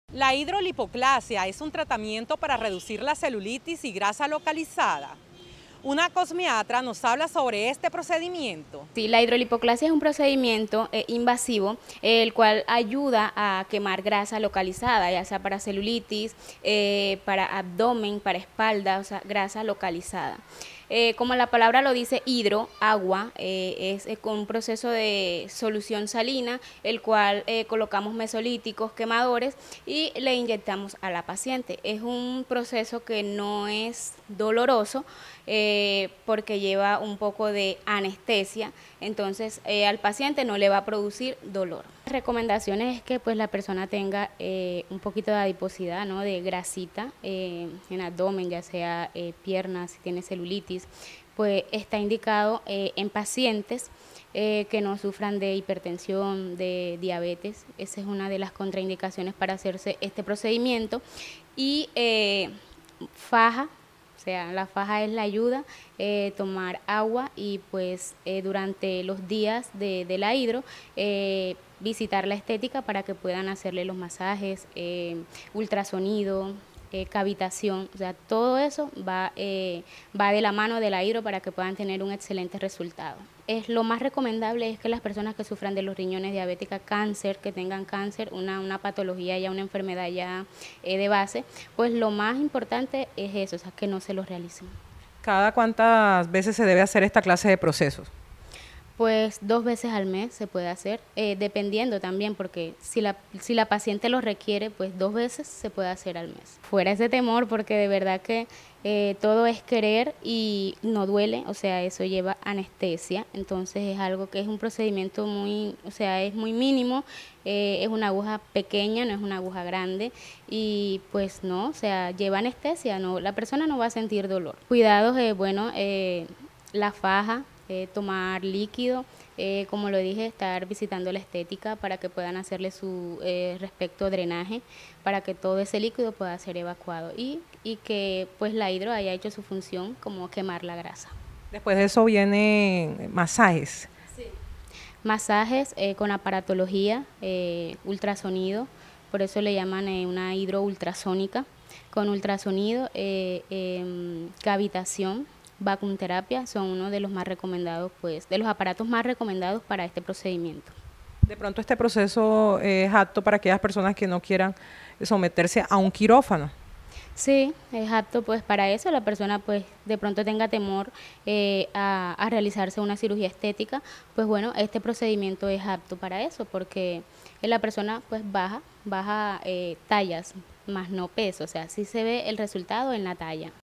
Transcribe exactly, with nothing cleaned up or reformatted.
La hidrolipoclasia es un tratamiento para reducir la celulitis y grasa localizada. Una cosmiatra nos habla sobre este procedimiento. Sí, la hidrolipoclasia es un procedimiento eh, invasivo, eh, el cual ayuda a quemar grasa localizada, ya sea para celulitis, eh, para abdomen, para espalda, o sea, grasa localizada. Eh, como la palabra lo dice, hidro, agua, eh, es, es con un proceso de solución salina, el cual eh, colocamos mesolíticos, quemadores y le inyectamos a la paciente. Es un proceso que no es doloroso eh, porque lleva un poco de anestesia, entonces eh, al paciente no le va a producir dolor. Las recomendaciones es que pues la persona tenga eh, un poquito de adiposidad, ¿no? De grasita eh, en abdomen, ya sea eh, piernas, si tiene celulitis, pues está indicado eh, en pacientes eh, que no sufran de hipertensión, de diabetes. Esa es una de las contraindicaciones para hacerse este procedimiento. Y eh, faja. O sea, la faja es la ayuda, eh, tomar agua y pues eh, durante los días de, de la hidro eh, visitar la estética para que puedan hacerle los masajes, eh, ultrasonido, eh, cavitación, o sea, todo eso va, eh, va de la mano de la hidro para que puedan tener un excelente resultado. Es, lo más recomendable es que las personas que sufran de los riñones, diabética, cáncer, que tengan cáncer, una, una patología ya, una enfermedad ya eh, de base, pues lo más importante es eso, o sea, que no se los realicen. ¿Cada cuántas veces se debe hacer esta clase de procesos? Pues dos veces al mes se puede hacer, eh, dependiendo también, porque si la, si la paciente lo requiere, pues dos veces se puede hacer al mes. Fuera ese temor, porque de verdad que eh, todo es querer y no duele, o sea, eso lleva anestesia, entonces es algo que es un procedimiento muy, o sea, es muy mínimo, eh, es una aguja pequeña, no es una aguja grande y pues no, o sea, lleva anestesia, no, la persona no va a sentir dolor. Cuidados, eh, bueno, eh, la faja, Eh, tomar líquido, eh, como lo dije, estar visitando la estética para que puedan hacerle su eh, respecto drenaje, para que todo ese líquido pueda ser evacuado y, y que pues la hidro haya hecho su función como quemar la grasa. Después de eso vienen masajes. Sí. Masajes eh, con aparatología, eh, ultrasonido, por eso le llaman eh, una hidro ultrasónica, con ultrasonido, eh, eh, cavitación, vacunterapia son uno de los más recomendados, pues, de los aparatos más recomendados para este procedimiento. De pronto este proceso es apto para aquellas personas que no quieran someterse a un quirófano. Sí, es apto pues para eso, la persona pues de pronto tenga temor eh, a, a realizarse una cirugía estética, pues bueno, este procedimiento es apto para eso, porque la persona pues baja, baja eh, tallas, más no peso, o sea, sí se ve el resultado en la talla.